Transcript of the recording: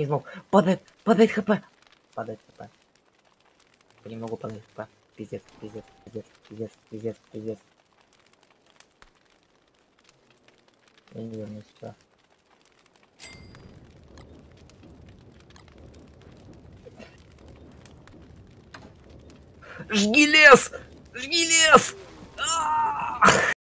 Не смог. Падает хп. Падает хп. Понемногу падает хп. Пиздец, пиздец, пиздец, пиздец, пиздец, пиздец. Я не вернусь сюда. Жги лес! Жги лес!